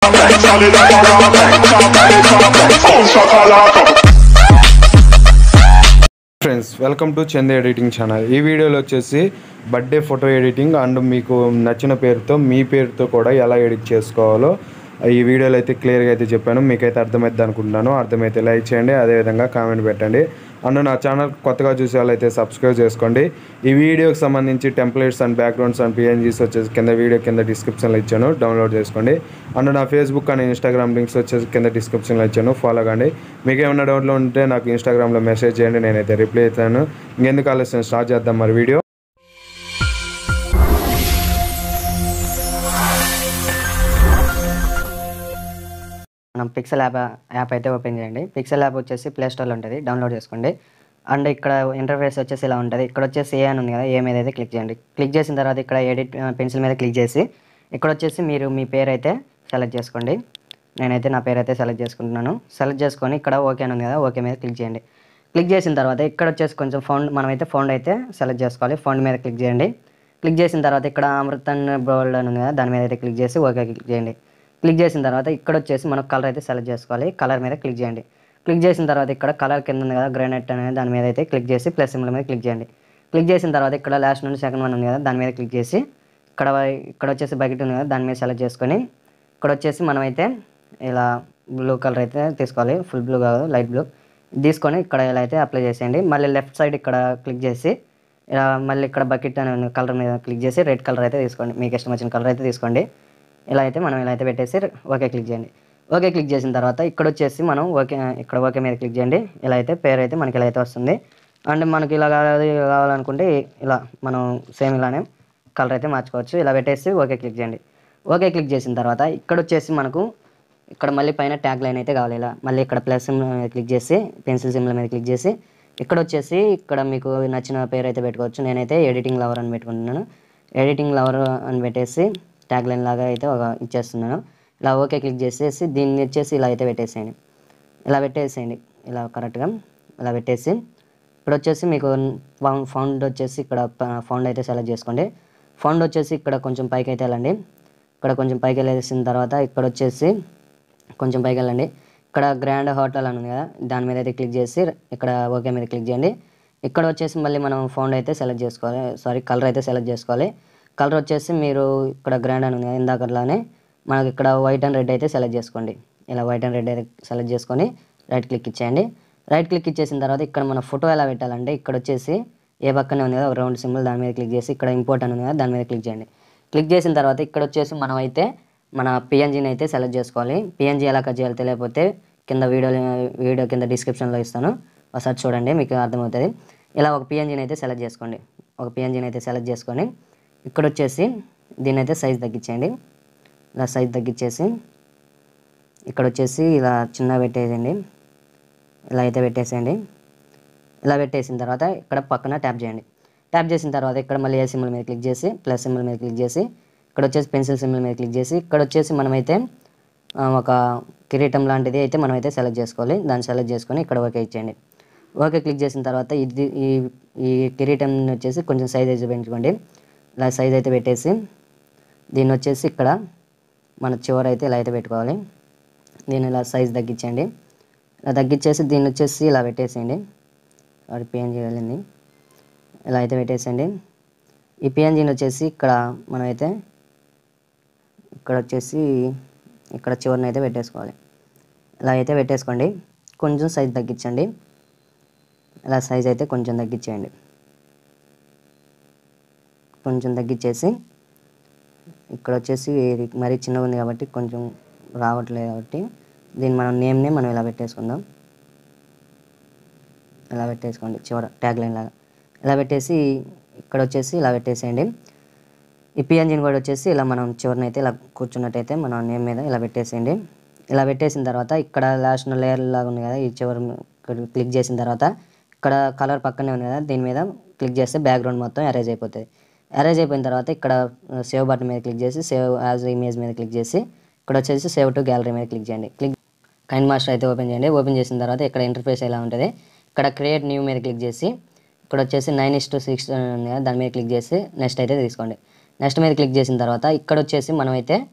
Friends, welcome to Chandu editing channel. ఈ వీడియోలో వచ్చేసి బర్త్డే ఫోటో ఎడిటింగ్ అండ్ మీకు నచ్చిన పేరుతో మీ పేరుతో కూడా ఎలా ఎడిట్ చేసుకోవాలో ఈ వీడియోలో అయితే క్లియర్గా అయితే చెప్పాను. మీకైతే అర్థమైద్ది అనుకుంటున్నాను. అర్థమైతే లైక్ చేయండి, అదేవిధంగా కామెంట్ పెట్టండి. అండ్ నా ఛానల్ కొత్తగా చూసే వాళ్ళైతే సబ్స్క్రైబ్ చేసుకోండి. ఈ వీడియోకి సంబంధించి templates and backgrounds and PNGs వచ్చేసి వీడియో కింద డిస్క్రిప్షన్లో ఇచ్చాను, డౌన్లోడ్ చేసుకోండి. అండ్ నా ఫేస్బుక్ అండ్ ఇన్స్టాగ్రామ్ లింక్స్ వచ్చేసి కింద డిస్క్రిప్షన్లో ఇచ్చాను, ఫాలో కండి. మీకు ఏమైనా డౌట్లో ఉంటే నాకు ఇన్స్టాగ్రామ్లో మెసేజ్ చేయండి, నేనైతే రిప్లై ఇస్తాను. ఇంకెందుకు ఆలస్యం, స్టార్ట్ చేద్దాం మరి వీడియో. మనం పిక్సెల్ యాప్ అయితే ఓపెన్ చేయండి. పిక్సెల్ యాప్ వచ్చేసి ప్లే స్టోర్లో ఉంటుంది, డౌన్లోడ్ చేసుకోండి. అండ్ ఇక్కడ ఇంటర్ఫేస్ వచ్చేసి ఇలా ఉంటుంది. ఇక్కడ వచ్చేసి ఏ అని ఉంది కదా, ఏ మీద అయితే క్లిక్ చేయండి. క్లిక్ చేసిన తర్వాత ఇక్కడ ఎడిట్ పెన్సిల్ మీద క్లిక్ చేసి ఇక్కడ వచ్చేసి మీరు మీ పేరు అయితే సెలెక్ట్ చేసుకోండి. నేనైతే నా పేరు అయితే సెలెక్ట్ చేసుకుంటున్నాను. సెలెక్ట్ చేసుకొని ఇక్కడ ఓకే అని ఉంది కదా, ఓకే మీద క్లిక్ చేయండి. క్లిక్ చేసిన తర్వాత ఇక్కడ వచ్చేసి కొంచెం మనమైతే ఫౌండ్ అయితే సెలెక్ట్ చేసుకోవాలి. ఫౌండ్ మీద క్లిక్ చేయండి. క్లిక్ చేసిన తర్వాత ఇక్కడ అమృతన్ బోల్డ్ అని ఉంది కదా, దాని మీద అయితే క్లిక్ చేసి ఓకే క్లిక్ చేయండి. క్లిక్ చేసిన తర్వాత ఇక్కడ వచ్చేసి మనం కలర్ అయితే సెలెక్ట్ చేసుకోవాలి. కలర్ మీద క్లిక్ చేయండి. క్లిక్ చేసిన తర్వాత ఇక్కడ కలర్ కింద ఉంది కదా, గ్రానైట్ అనేది, దాని మీద అయితే క్లిక్ చేసి ప్లస్ సింబల్ మీద క్లిక్ చేయండి. క్లిక్ చేసిన తర్వాత ఇక్కడ లాస్ట్ నుండి సెకండ్ వన్ ఉంది కదా, దాని మీద క్లిక్ చేసి ఇక్కడ వచ్చేసి బకెట్ ఉంది కదా, దాని మీద సెలెక్ట్ చేసుకొని ఇక్కడ వచ్చేసి మనమైతే ఇలా బ్లూ కలర్ అయితే తీసుకోవాలి. ఫుల్ బ్లూ కాదు, లైట్ బ్లూ తీసుకొని ఇక్కడ ఇలా అయితే అప్లై చేసేయండి. మళ్ళీ లెఫ్ట్ సైడ్ ఇక్కడ క్లిక్ చేసి మళ్ళీ ఇక్కడ బకెట్ అనే కలర్ మీద క్లిక్ చేసి రెడ్ కలర్ అయితే తీసుకోండి. మీకు ఇష్టం వచ్చిన కలర్ అయితే తీసుకోండి. ఇలా అయితే మనం ఇలా అయితే పెట్టేసి ఓకే క్లిక్ చేయండి. ఓకే క్లిక్ చేసిన తర్వాత ఇక్కడ వచ్చేసి మనం ఇక్కడ ఓకే మీద క్లిక్ చేయండి. ఇలా అయితే పేరు అయితే మనకి ఇలా అయితే వస్తుంది. అండ్ మనకి ఇలా కావాలనుకుంటే ఇలా మనం సేమ్ ఇలానే కలర్ అయితే మార్చుకోవచ్చు. ఇలా పెట్టేసి ఓకే క్లిక్ చేయండి. ఓకే క్లిక్ చేసిన తర్వాత ఇక్కడ వచ్చేసి మనకు ఇక్కడ మళ్ళీ పైన ట్యాగ్ లైన్ అయితే కావాలి. ఇలా మళ్ళీ ఇక్కడ ప్లస్ సింబల్ మీద క్లిక్ చేసి పెన్సిల్ సింబల్ మీద క్లిక్ చేసి ఇక్కడ వచ్చేసి ఇక్కడ మీకు నచ్చిన పేరు అయితే పెట్టుకోవచ్చు. నేనైతే ఎడిటింగ్ లవర్ అని పెట్టుకుంటున్నాను. ఎడిటింగ్ లవర్ అని పెట్టేసి ట్యాగ్ లైన్ లాగా అయితే ఇచ్చేస్తున్నాను. ఇలా ఓకే క్లిక్ చేసేసి దీన్ని వచ్చేసి ఇలా అయితే పెట్టేసేయండి. ఇలా పెట్టేసేయండి, ఇలా కరెక్ట్గా ఇలా పెట్టేసి ఇక్కడ వచ్చేసి మీకు ఫౌండ్ వచ్చేసి ఇక్కడ ఫౌండ్ అయితే సెలెక్ట్ చేసుకోండి. ఫౌండ్ వచ్చేసి ఇక్కడ కొంచెం పైకి అయితే వెళ్ళండి. ఇక్కడ కొంచెం పైకి వెళ్ళేసిన తర్వాత ఇక్కడ వచ్చేసి కొంచెం పైకి వెళ్ళండి. ఇక్కడ గ్రాండ్ హోటల్ అని ఉంది కదా, దాని మీద అయితే క్లిక్ చేసి ఇక్కడ ఓకే మీద క్లిక్ చేయండి. ఇక్కడ వచ్చేసి మళ్ళీ మనం ఫౌండ్ అయితే సెలెక్ట్ చేసుకోవాలి, కలర్ అయితే సెలెక్ట్ చేసుకోవాలి. కలర్ వచ్చేసి మీరు ఇక్కడ గ్రాండ్ అని ఉంది కదా, ఇందాకట్లానే మనకి ఇక్కడ వైట్ అండ్ రెడ్ అయితే సెలెక్ట్ చేసుకోండి. ఇలా వైట్ అండ్ రెడ్ అయితే సెలెక్ట్ చేసుకొని రైట్ క్లిక్ ఇచ్చేయండి. రైట్ క్లిక్ ఇచ్చేసిన తర్వాత ఇక్కడ మన ఫోటో ఎలా పెట్టాలంటే ఇక్కడ వచ్చేసి ఏ పక్కనే ఉంది కదా ఒక రౌండ్ సింబల్, దాని మీద క్లిక్ చేసి ఇక్కడ ఇంపోర్ట్ అని ఉంది కదా, దాని మీద క్లిక్ చేయండి. క్లిక్ చేసిన తర్వాత ఇక్కడ వచ్చేసి మనం అయితే మన పిఎన్జీని అయితే సెలెక్ట్ చేసుకోవాలి. పిఎన్జీ ఎలా కట్ చేయాలో తెలియకపోతే కింద వీడియో కింద డిస్క్రిప్షన్లో ఇస్తాను, ఒకసారి చూడండి, మీకు అర్థమవుతుంది. ఇలా ఒక పిఎన్జీని అయితే సెలెక్ట్ చేసుకోండి. ఒక పిఎన్జీని అయితే సెలెక్ట్ చేసుకొని ఇక్కడ వచ్చేసి దీని అయితే సైజ్ తగ్గించేయండి. ఇలా సైజ్ తగ్గించేసి ఇక్కడ వచ్చేసి ఇలా చిన్న పెట్టేసేయండి. ఇలా అయితే పెట్టేసేయండి. ఇలా పెట్టేసిన తర్వాత ఇక్కడ పక్కన ట్యాప్ చేయండి. ట్యాప్ చేసిన తర్వాత ఇక్కడ మళ్ళీ ఏ సింబల్ మీద క్లిక్ చేసి ప్లస్ సింబల్ మీద క్లిక్ చేసి ఇక్కడ వచ్చేసి పెన్సిల్ సింబల్ మీద క్లిక్ చేసి ఇక్కడ వచ్చేసి మనమైతే ఒక కిరీటం లాంటిది అయితే మనమైతే సెలెక్ట్ చేసుకోవాలి. దాన్ని సెలెక్ట్ చేసుకొని ఇక్కడ ఓకే ఇచ్చేయండి. ఓకే క్లిక్ చేసిన తర్వాత ఈ కిరీటం వచ్చేసి కొంచెం సైజ్ అయితే పెంచుకోండి. ఇలా సైజ్ అయితే పెట్టేసి దీన్ని వచ్చేసి ఇక్కడ మన చివర అయితే ఇలా అయితే పెట్టుకోవాలి. దీన్ని ఇలా సైజ్ తగ్గించండి. ఇలా తగ్గించేసి దీన్ని వచ్చేసి ఇలా పెట్టేసేయండి. వాడి పిఎన్జీ వెళ్ళింది, ఇలా అయితే పెట్టేసేయండి. ఈ పిఎన్జీని వచ్చేసి ఇక్కడ మనమైతే ఇక్కడ వచ్చేసి ఇక్కడ చివరిని అయితే పెట్టేసుకోవాలి. ఇలా అయితే పెట్టేసుకోండి. కొంచెం సైజ్ తగ్గించండి. ఇలా సైజ్ అయితే కొంచెం తగ్గించేయండి. కొంచెం తగ్గించేసి ఇక్కడ వచ్చేసి ఇది మరీ చిన్నగా ఉంది కాబట్టి కొంచెం రావట్లేదు కాబట్టి దీన్ని మనం నేమ్ని మనం ఇలా పెట్టేసుకుందాం. ఇలా పెట్టేసుకోండి చివర ట్యాగ్ లైన్ లాగా. ఇలా పెట్టేసి ఇక్కడ వచ్చేసి ఇలా పెట్టేసేయండి. ఈ పిఎన్జీని కూడా వచ్చేసి ఇలా మనం చివరినైతే ఇలా కూర్చున్నట్టయితే మనం నేమ్ మీద ఇలా పెట్టేసేయండి. ఇలా పెట్టేసిన తర్వాత ఇక్కడ లాస్ట్ లేయర్ లాగా ఉంది కదా, ఈ చివరి క్లిక్ చేసిన తర్వాత ఇక్కడ కలర్ పక్కనే ఉంది కదా, దీని మీద క్లిక్ చేస్తే బ్యాక్గ్రౌండ్ మొత్తం అరేంజ్ అయిపోతుంది. అరేంజ్ అయిపోయిన తర్వాత ఇక్కడ సేవ్ బటన్ మీద క్లిక్ చేసి సేవ్ యాజ్ ఇమేజ్ మీద క్లిక్ చేసి ఇక్కడ వచ్చేసి సేవ్ టు గ్యాలరీ మీద క్లిక్ చేయండి. కైన్ మాస్టర్ అయితే ఓపెన్ చేయండి. ఓపెన్ చేసిన తర్వాత ఇక్కడ ఇంటర్ఫేస్ ఎలా ఉంటుంది, ఇక్కడ క్రియేట్ న్యూ మీద క్లిక్ చేసి ఇక్కడ వచ్చేసి 9:6 దాని మీద క్లిక్ చేసి నెక్స్ట్ అయితే తీసుకోండి. నెక్స్ట్ మీద క్లిక్ చేసిన తర్వాత ఇక్కడ వచ్చేసి మనమైతే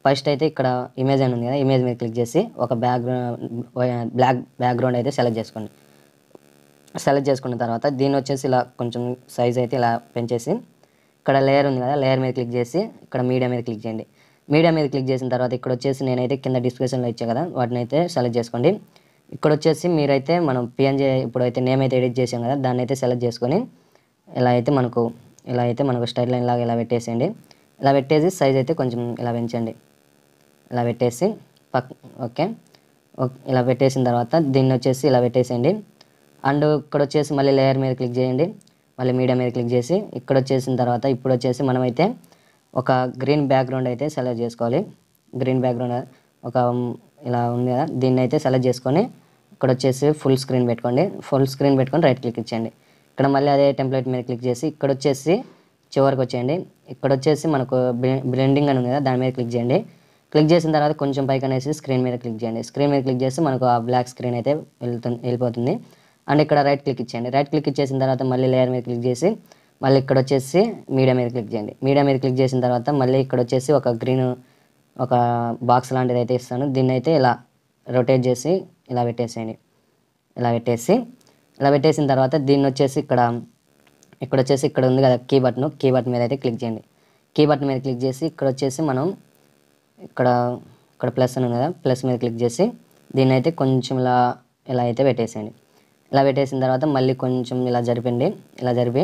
ఫస్ట్ అయితే ఇక్కడ ఇమేజ్ అని ఉంది కదా, ఇమేజ్ మీద క్లిక్ చేసి ఒక బ్లాక్ బ్యాక్గ్రౌండ్ అయితే సెలెక్ట్ చేసుకోండి. సెలెక్ట్ చేసుకున్న తర్వాత దీన్ని వచ్చేసి ఇలా కొంచెం సైజ్ అయితే ఇలా పెంచేసి ఇక్కడ లేయర్ ఉంది కదా, లేయర్ మీద క్లిక్ చేసి ఇక్కడ మీడియా మీద క్లిక్ చేయండి. మీడియా మీద క్లిక్ చేసిన తర్వాత ఇక్కడ వచ్చేసి నేనైతే కింద డిస్క్రిప్షన్లో ఇచ్చా కదా, వాటిని అయితే సెలెక్ట్ చేసుకోండి. ఇక్కడ వచ్చేసి మీరైతే మనం పిఎన్జీ ఇప్పుడైతే నేమ్ అయితే ఎడిట్ చేసాం కదా, దాన్ని అయితే సెలెక్ట్ చేసుకొని ఇలా అయితే మనకు స్టైల్ లైన్ లాగా ఇలా పెట్టేసేయండి. ఇలా పెట్టేసి సైజ్ అయితే కొంచెం ఇలా పెంచండి. ఇలా పెట్టేసి ఓకే ఇలా పెట్టేసిన తర్వాత దీన్ని వచ్చేసి ఇలా పెట్టేసేయండి. అండ్ ఇక్కడ వచ్చేసి మళ్ళీ లేయర్ మీద క్లిక్ చేయండి, మళ్ళీ మీడియా మీద క్లిక్ చేసి ఇక్కడ వచ్చేసిన తర్వాత ఇప్పుడు వచ్చేసి మనమైతే ఒక గ్రీన్ బ్యాక్గ్రౌండ్ అయితే సెలెక్ట్ చేసుకోవాలి. గ్రీన్ బ్యాక్గ్రౌండ్ ఒక ఇలా ఉంది కదా, దీన్ని అయితే సెలెక్ట్ చేసుకొని ఇక్కడ వచ్చేసి ఫుల్ స్క్రీన్ పెట్టుకోండి. ఫుల్ స్క్రీన్ పెట్టుకొని రైట్ క్లిక్ ఇచ్చేయండి. ఇక్కడ మళ్ళీ అదే టెంప్లెట్ మీద క్లిక్ చేసి ఇక్కడ వచ్చేసి చివరికి వచ్చేయండి. ఇక్కడ వచ్చేసి మనకు బ్లెండింగ్ అని ఉంది కదా, దాని మీద క్లిక్ చేయండి. క్లిక్ చేసిన తర్వాత కొంచెం పైకి అనేసి స్క్రీన్ మీద క్లిక్ చేయండి. స్క్రీన్ మీద క్లిక్ చేసి మనకు ఆ బ్లాక్ స్క్రీన్ అయితే వెళ్ళిపోతుంది. అండ్ ఇక్కడ రైట్ క్లిక్ ఇచ్చేయండి. రైట్ క్లిక్ ఇచ్చేసిన తర్వాత మళ్ళీ లేయర్ మీద క్లిక్ చేసి మళ్ళీ ఇక్కడ వచ్చేసి మీడియా మీద క్లిక్ చేయండి. మీడియా మీద క్లిక్ చేసిన తర్వాత మళ్ళీ ఇక్కడ వచ్చేసి ఒక బాక్స్ లాంటిది అయితే ఇస్తాను. దీన్ని అయితే ఇలా రొటేట్ చేసి ఇలా పెట్టేసేయండి. ఇలా పెట్టేసిన తర్వాత దీన్ని వచ్చేసి ఇక్కడ వచ్చేసి ఇక్కడ ఉంది కదా కీ బటన్ మీద అయితే క్లిక్ చేయండి. కీ బటన్ మీద క్లిక్ చేసి ఇక్కడ వచ్చేసి మనం ఇక్కడ ప్లస్ అని ఉంది కదా, ప్లస్ మీద క్లిక్ చేసి దీన్ని అయితే కొంచెం ఇలా అయితే పెట్టేసేయండి. ఇలా పెట్టేసిన తర్వాత మళ్ళీ కొంచెం ఇలా జరిపండి. ఇలా జరిపి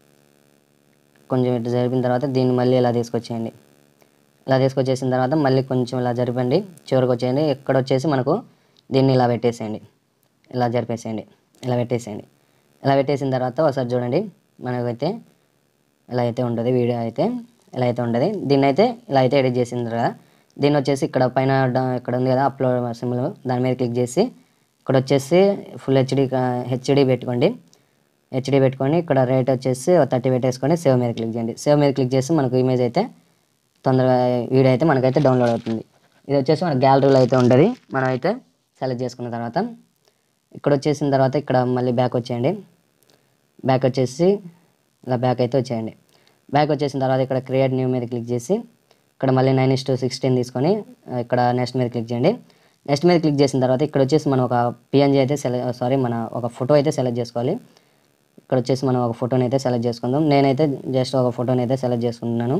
కొంచెం ఇటు జరిపిన తర్వాత దీన్ని మళ్ళీ ఇలా తీసుకొచ్చేయండి. ఇలా తీసుకొచ్చేసిన తర్వాత మళ్ళీ కొంచెం ఇలా జరిపండి, చివరికి వచ్చేయండి. ఇక్కడ వచ్చేసి మనకు దీన్ని ఇలా పెట్టేసేయండి. ఇలా జరిపేసేయండి. ఇలా పెట్టేసిన తర్వాత ఒకసారి చూడండి, మనకైతే ఇలా అయితే ఉంటుంది. వీడియో అయితే ఇలా అయితే ఉంటుంది. దీన్ని అయితే ఇలా అయితే ఎడిట్ చేసిన కదా, దీన్ని వచ్చేసి ఇక్కడ పైన ఇక్కడ ఉంది కదా అప్లోడ్ సింబల్, దాని మీద క్లిక్ చేసి ఇక్కడ వచ్చేసి ఫుల్ హెచ్డి పెట్టుకోండి. హెచ్డి పెట్టుకొని ఇక్కడ రేట్ వచ్చేసి 30 పెట్టేసుకొని సేవ్ మీద క్లిక్ చేయండి. సేవ్ మీద క్లిక్ చేసి మనకు ఇమేజ్ అయితే తొందరగా వీడియో అయితే మనకైతే డౌన్లోడ్ అవుతుంది. ఇది వచ్చేసి మన గ్యాలరీలో అయితే ఉంటుంది. మనం అయితే సెలెక్ట్ చేసుకున్న తర్వాత ఇక్కడ వచ్చేసిన తర్వాత ఇక్కడ మళ్ళీ బ్యాక్ వచ్చేయండి. బ్యాక్ వచ్చేసి ఇలా బ్యాక్ అయితే వచ్చేయండి. బ్యాక్ వచ్చేసిన తర్వాత ఇక్కడ క్రియేట్ న్యూ మీద క్లిక్ చేసి ఇక్కడ మళ్ళీ 9:16 తీసుకొని ఇక్కడ నెక్స్ట్ మీద క్లిక్ చేయండి. నెక్స్ట్ మీద క్లిక్ చేసిన తర్వాత ఇక్కడ వచ్చేసి మనం ఒక పిఎన్జీ అయితే మన ఒక ఫోటో అయితే సెలెక్ట్ చేసుకోవాలి. ఇక్కడ వచ్చేసి మనం ఒక ఫోటోని అయితే సెలెక్ట్ చేసుకుందాం. నేనైతే జస్ట్ ఒక ఫోటోని అయితే సెలెక్ట్ చేసుకుంటున్నాను.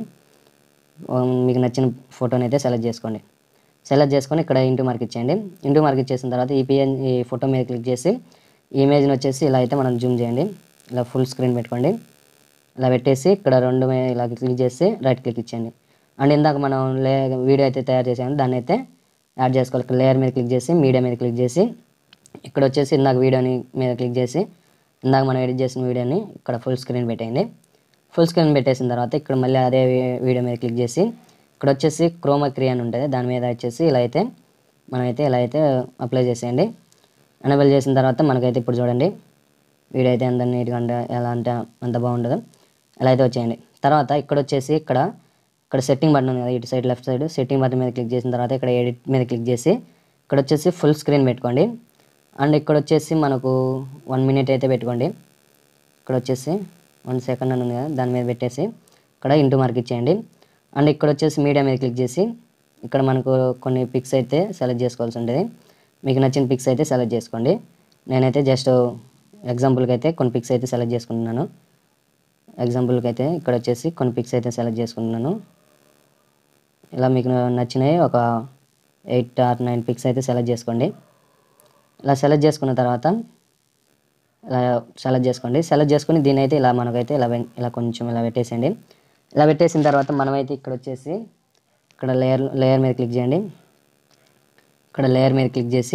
మీకు నచ్చిన ఫోటోని అయితే సెలెక్ట్ చేసుకోండి. సెలెక్ట్ చేసుకొని ఇక్కడ ఇంటూ మార్క్ ఇచ్చేయండి. ఇంటూ మార్క్ ఇచ్చేసిన తర్వాత ఈ ఫోటో మీద క్లిక్ చేసి ఈ ఇమేజ్ని వచ్చేసి ఇలా అయితే మనం జూమ్ చేయండి. ఇలా ఫుల్ స్క్రీన్ పెట్టుకోండి. ఇలా పెట్టేసి ఇక్కడ రెండు ఇలా క్లిక్ చేసి రైట్ క్లిక్ ఇచ్చేయండి. అండ్ ఇందాక మనం వీడియో అయితే తయారు చేసాము, దాన్ని అయితే యాడ్ చేసుకోవాలి. ఇక్కడ లేయర్ మీద క్లిక్ చేసి మీడియా మీద క్లిక్ చేసి ఇక్కడ వచ్చేసి ఇందాక వీడియోని మీద క్లిక్ చేసి ఇందాక మనం ఎడిట్ చేసిన వీడియోని ఇక్కడ ఫుల్ స్క్రీన్ పెట్టేయండి. ఫుల్ స్క్రీన్ పెట్టేసిన తర్వాత ఇక్కడ మళ్ళీ అదే వీడియో మీద క్లిక్ చేసి ఇక్కడ వచ్చేసి క్రోమా క్రీ అని ఉంటుంది, దాని మీద వచ్చేసి ఇలా అయితే మనమైతే ఇలా అయితే అప్లై చేసేయండి. ఎనేబుల్ చేసిన తర్వాత మనకైతే ఇప్పుడు చూడండి వీడియో అయితే ఎంత నీట్గా అంటే ఎలా అంటే అంత బాగుంటుందో ఎలా అయితే వచ్చేయండి. తర్వాత ఇక్కడ వచ్చేసి ఇక్కడ సెట్టింగ్ బటన్ ఉంది కదా, ఇటు side left side setting button మీద క్లిక్ చేసిన తర్వాత ఇక్కడ ఎడిట్ మీద క్లిక్ చేసి ఇక్కడ వచ్చేసి ఫుల్ స్క్రీన్ పెట్టుకోండి. అండ్ ఇక్కడ వచ్చేసి మనకు 1 మినిట్ అయితే పెట్టుకోండి. ఇక్కడ వచ్చేసి 1 సెకండ్ అని ఉంది కదా, దాని మీద పెట్టేసి ఇక్కడ ఇంటూ మార్క్ ఇచ్చేయండి. అండ్ ఇక్కడ వచ్చేసి మీడియా మీద క్లిక్ చేసి ఇక్కడ మనకు కొన్ని పిక్స్ అయితే సెలెక్ట్ చేసుకోవాల్సి ఉంటుంది. మీకు నచ్చిన పిక్స్ అయితే సెలెక్ట్ చేసుకోండి. నేనైతే జస్ట్ ఎగ్జాంపుల్కి అయితే కొన్ని పిక్స్ అయితే సెలెక్ట్ చేసుకుంటున్నాను. ఎగ్జాంపుల్కి అయితే ఇక్కడ వచ్చేసి కొన్ని పిక్స్ అయితే సెలెక్ట్ చేసుకుంటున్నాను. ఇలా మీకు నచ్చినవి ఒక 8 or 9 పిక్స్ అయితే సెలెక్ట్ చేసుకోండి. ఇలా సెలెక్ట్ చేసుకున్న తర్వాత ఇలా సెలెక్ట్ చేసుకోండి. సెలెక్ట్ చేసుకుని దీని అయితే ఇలా మనకైతే ఇలా కొంచెం ఇలా పెట్టేసేయండి. ఇలా పెట్టేసిన తర్వాత మనమైతే ఇక్కడ వచ్చేసి ఇక్కడ లేయర్ మీద క్లిక్ చేయండి. ఇక్కడ లేయర్ మీద క్లిక్ చేసి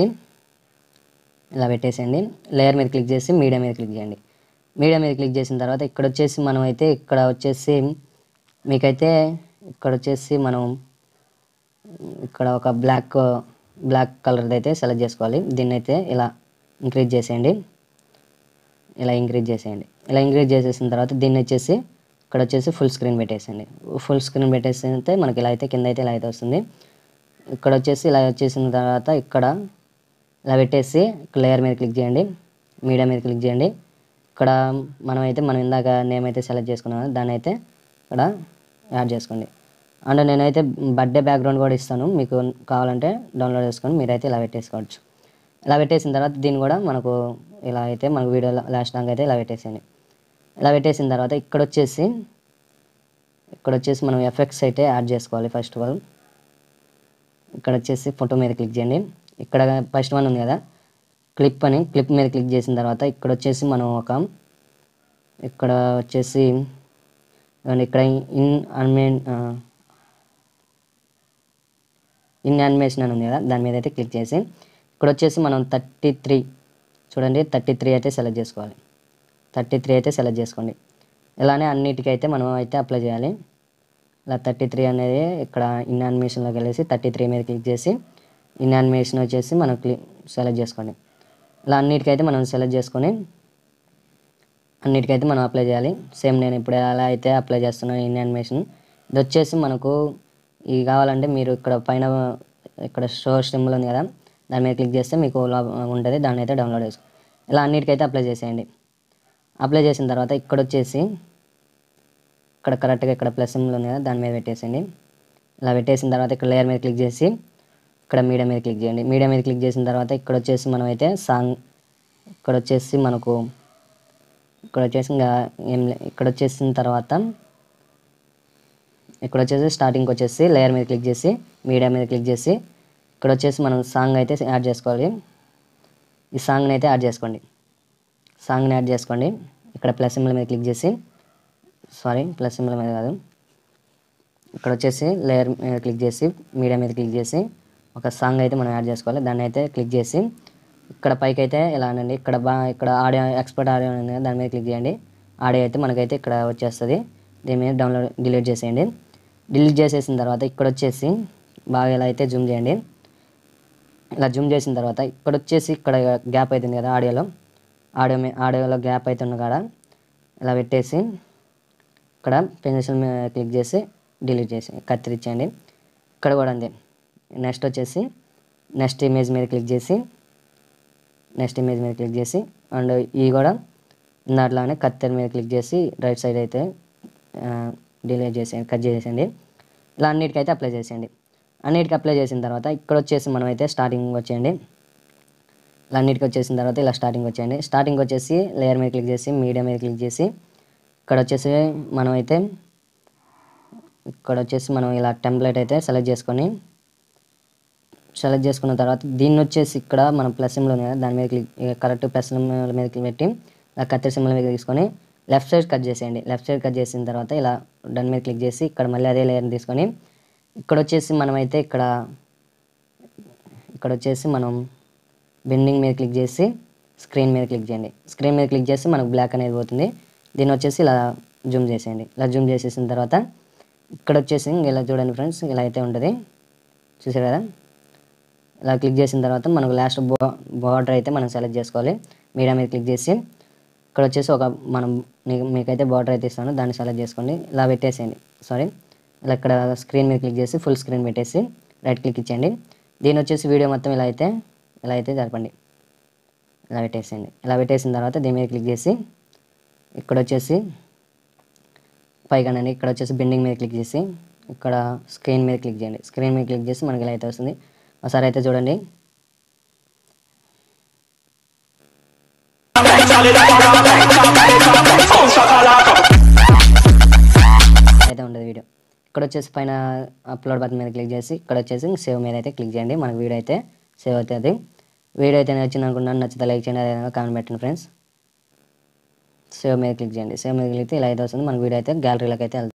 ఇలా పెట్టేసేయండి. లేయర్ మీద క్లిక్ చేసి మీడియా మీద క్లిక్ చేయండి. మీడియా మీద క్లిక్ చేసిన తర్వాత ఇక్కడ వచ్చేసి మనమైతే ఇక్కడ వచ్చేసి మీకైతే ఇక్కడ వచ్చేసి మనం ఇక్కడ ఒక బ్లాక్ కలర్ది అయితే సెలెక్ట్ చేసుకోవాలి. దీన్ని అయితే ఇలా ఇంక్రీజ్ చేసేయండి. ఇలా ఇంక్రీజ్ చేసేసిన తర్వాత దీన్ని వచ్చేసి ఇక్కడ వచ్చేసి ఫుల్ స్క్రీన్ పెట్టేసేయండి. ఫుల్ స్క్రీన్ పెట్టేస్తే మనకి ఇలా అయితే కింద అయితే ఇలా అయితే వస్తుంది. ఇక్కడ వచ్చేసి ఇలా వచ్చేసిన తర్వాత ఇక్కడ ఇలా పెట్టేసి లేయర్ మీద క్లిక్ చేయండి. మీడియా మీద క్లిక్ చేయండి. ఇక్కడ మనం ఇందాక నేమ్ అయితే సెలెక్ట్ చేసుకున్నాం, దాన్ని అయితే ఇక్కడ యాడ్ చేసుకోండి. అండ్ నేనైతే బర్త్డే బ్యాక్గ్రౌండ్ కూడా ఇస్తాను, మీకు కావాలంటే డౌన్లోడ్ చేసుకొని మీరైతే ఇలా పెట్టేసుకోవచ్చు. ఇలా పెట్టేసిన తర్వాత దీన్ని కూడా మనకు ఇలా అయితే మనకు వీడియో లాస్ట్ దాకా అయితే ఇలా పెట్టేసేయండి. ఇలా పెట్టేసిన తర్వాత ఇక్కడ వచ్చేసి మనం ఎఫెక్ట్స్ అయితే యాడ్ చేసుకోవాలి. ఫస్ట్ ఆఫ్ ఆల్ ఇక్కడ వచ్చేసి ఫోటో మీద క్లిక్ చేయండి. ఇక్కడ ఫస్ట్ వన్ ఉంది కదా క్లిప్ మీద క్లిక్ చేసిన తర్వాత ఇక్కడ వచ్చేసి మనం ఇక్కడ వచ్చేసి ఇక్కడ ఇన్ యానిమేషన్ అని ఉంది కదా, దాని మీద అయితే క్లిక్ చేసి ఇక్కడ వచ్చేసి మనం 33 చూడండి 33 అయితే సెలెక్ట్ చేసుకోవాలి. 33 అయితే సెలెక్ట్ చేసుకోండి. ఇలానే అన్నిటికీ అయితే మనం అయితే అప్లై చేయాలి. ఇలా 33 అనేది ఇక్కడ ఇన్ యానిమేషన్లోకి వెళ్ళేసి 33 మీద క్లిక్ చేసి ఇన్ యానిమేషన్ వచ్చేసి మనం సెలెక్ట్ చేసుకోండి. ఇలా అన్నిటికైతే మనం సెలెక్ట్ చేసుకొని అన్నిటికైతే మనం అప్లై చేయాలి. సేమ్ నేను ఇప్పుడు ఎలా అయితే అప్లై చేస్తున్నాను ఇన్ యానిమేషన్, ఇది వచ్చేసి మనకు ఇది కావాలంటే మీరు ఇక్కడ పైన ఇక్కడ షో సింబల్ ఉంది కదా, దాని మీద క్లిక్ చేస్తే మీకు ఉంటుంది, దాన్ని అయితే డౌన్లోడ్ చేసుకో. ఇలా అన్నిటికైతే అప్లై చేసేయండి. అప్లై చేసిన తర్వాత ఇక్కడ వచ్చేసి ఇక్కడ కరెక్ట్గా ఇక్కడ ప్లస్ సింబల్ ఉంది కదా, దాని మీద పెట్టేసేయండి. ఇలా పెట్టేసిన తర్వాత ఇక్కడ లేయర్ మీద క్లిక్ చేసి ఇక్కడ మీడియా మీద క్లిక్ చేయండి. మీడియా మీద క్లిక్ చేసిన తర్వాత ఇక్కడ వచ్చేసి మనం అయితే సాంగ్ ఇక్కడ వచ్చేసి మనకు ఇక్కడ వచ్చేసి ఇంకా ఇక్కడ వచ్చేసిన తర్వాత ఇక్కడ వచ్చేసి స్టార్టింగ్కి వచ్చేసి లేయర్ మీద క్లిక్ చేసి మీడియా మీద క్లిక్ చేసి ఇక్కడ వచ్చేసి మనం సాంగ్ అయితే యాడ్ చేసుకోవాలి. ఈ సాంగ్ని అయితే యాడ్ చేసుకోండి. సాంగ్ని యాడ్ చేసుకోండి. ఇక్కడ ప్లస్ సింబల్ మీద క్లిక్ చేసి ప్లస్ సింబల్ మీద కాదు, ఇక్కడ వచ్చేసి లేయర్ మీద క్లిక్ చేసి మీడియా మీద క్లిక్ చేసి ఒక సాంగ్ అయితే మనం యాడ్ చేసుకోవాలి. దాన్ని అయితే క్లిక్ చేసి ఇక్కడ పైకి అయితే ఇలా అనండి. ఇక్కడ ఆడియో ఎక్స్పర్ట్ ఆడియో ఉంది కదా, దాని మీద క్లిక్ చేయండి. ఆడియో అయితే మనకైతే ఇక్కడ వచ్చేస్తుంది. దీని మీద డిలీట్ చేసేయండి. డిలీట్ చేసేసిన తర్వాత ఇక్కడ వచ్చేసి బాగా ఇలా అయితే జూమ్ చేయండి. ఇలా జూమ్ చేసిన తర్వాత ఇక్కడ వచ్చేసి ఇక్కడ గ్యాప్ అవుతుంది కదా ఆడియోలో గ్యాప్ అవుతున్న కాడ ఇలా పెట్టేసి ఇక్కడ పెన్సిల్ మీద క్లిక్ చేసి డిలీట్ చేసి కత్తిరించండి. ఇక్కడ కూడా అంతే. నెక్స్ట్ వచ్చేసి నెక్స్ట్ ఇమేజ్ మీద క్లిక్ చేసి అండ్ ఇవి కూడా దాంట్లోనే కత్తెర మీద క్లిక్ చేసి రైట్ సైడ్ అయితే డిలీట్ చేసేయండి, కట్ చేసేయండి. ఇలా అన్నిటికైతే అప్లై చేసేయండి. అన్నిటికీ అప్లై చేసిన తర్వాత ఇక్కడ వచ్చేసి మనం అయితే స్టార్టింగ్ వచ్చేయండి. ఇలా అన్నిటికీ వచ్చేసిన తర్వాత ఇలా స్టార్టింగ్ వచ్చేయండి. స్టార్టింగ్ వచ్చేసి లేయర్ మీద క్లిక్ చేసి మీడియా మీద క్లిక్ చేసి ఇక్కడ వచ్చేసి మనం ఇలా టెంప్లెట్ అయితే సెలెక్ట్ చేసుకున్న తర్వాత దీన్ని వచ్చేసి ఇక్కడ మనం ప్లస్ సింబల్ ఉంది కదా, దాని మీద కరెక్ట్ ప్లస్ సింబల్ మీద పెట్టి ఇలా కత్తెర సింబల్ మీద తీసుకొని లెఫ్ట్ సైడ్ కట్ చేసేయండి. లెఫ్ట్ సైడ్ కట్ చేసిన తర్వాత ఇలా డన్ మీద క్లిక్ చేసి ఇక్కడ మళ్ళీ అదే లేయర్ని తీసుకొని ఇక్కడ వచ్చేసి మనమైతే ఇక్కడ వచ్చేసి మనం బెండింగ్ మీద క్లిక్ చేసి స్క్రీన్ మీద క్లిక్ చేయండి. స్క్రీన్ మీద క్లిక్ చేసి మనకు బ్లాక్ అనేది పోతుంది. దీన్ని వచ్చేసి ఇలా జూమ్ చేసేయండి. ఇలా జూమ్ చేసేసిన తర్వాత ఇక్కడ వచ్చేసి ఇలా చూడండి ఫ్రెండ్స్, ఇలా అయితే ఉంటుంది చూసారు కదా. ఇలా క్లిక్ చేసిన తర్వాత మనకు లాస్ట్ బార్డర్ అయితే మనం సెలెక్ట్ చేసుకోవాలి. మీడియా మీద క్లిక్ చేసి ఇక్కడ వచ్చేసి మీకైతే బార్డర్ అయితే ఇస్తాను, దాన్ని సెలెక్ట్ చేసుకోండి. ఇలా పెట్టేసేయండి. ఇలా ఇక్కడ స్క్రీన్ మీద క్లిక్ చేసి ఫుల్ స్క్రీన్ పెట్టేసి రైట్ క్లిక్ ఇచ్చేయండి. దీని వచ్చేసి వీడియో మొత్తం ఇలా అయితే జరపండి. ఇలా పెట్టేసేయండి. ఇలా పెట్టేసిన తర్వాత దీని మీద క్లిక్ చేసి ఇక్కడ వచ్చేసి పైగానండి ఇక్కడ వచ్చేసి బెండింగ్ మీద క్లిక్ చేసి ఇక్కడ స్క్రీన్ మీద క్లిక్ చేయండి. స్క్రీన్ మీద క్లిక్ చేసి మనకి ఇలా అయితే వస్తుంది. ఒకసారి అయితే చూడండి. అయితే ఉండదు వీడియో. ఇక్కడ వచ్చేసి పైన అప్లోడ్ బటన్ మీద క్లిక్ చేసి ఇక్కడ వచ్చేసి సేవ్ మీద అయితే క్లిక్ చేయండి. మనకు వీడియో అయితే సేవ్ అవుతుంది. వీడియో అయితే నచ్చింది అనుకుంటున్నాను. నచ్చితే లైక్ చేయండి, అదేవిధంగా కామెంట్ పెట్టండి ఫ్రెండ్స్. సేవ్ మీద క్లిక్ చేయండి. సేవ్ మీద క్లిక్ అయితే ఇలా అయితే వస్తుంది. మనకు వీడియో అయితే గ్యాలరీలోకి అయితే వెళ్తుంది.